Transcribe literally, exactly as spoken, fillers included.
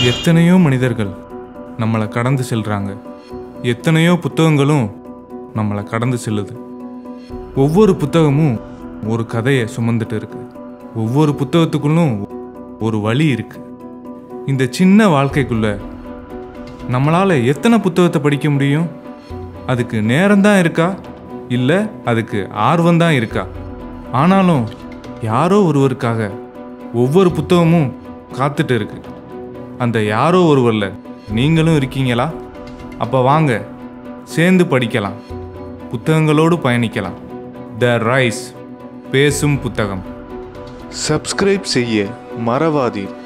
எத்தனையோ மனிதர்கள் நம்மளை கடந்து செல்றாங்க. எத்தனையோ புத்தகங்களும் நம்மளை கடந்து செல்லுது. ஒவ்வொரு புத்தகமும் ஒரு கதையை சுமந்துட்டு இருக்கு. ஒவ்வொரு புத்தகத்துக்குள்ளும் ஒரு வழி இருக்கு. இந்த சின்ன வாழ்க்கைக்குள்ள நம்மளால எத்தனை புத்தகத்தை படிக்க முடியும்? அதுக்கு நேரம்தான் இருக்கா, இல்லை அதுக்கு ஆர்வம்தான் இருக்கா? ஆனாலும் யாரோ ஒருவருக்காக ஒவ்வொரு புத்தகமும் காத்துட்டு இருக்கு. அந்த யாரோ ஒருவரில் நீங்களும் இருக்கீங்களா? அப்போ வாங்க சேர்ந்து படிக்கலாம், புத்தகங்களோடு பயணிக்கலாம். த ரைஸ் பேசும் புத்தகம். சப்ஸ்கிரைப் செய்ய மறவாதீர்.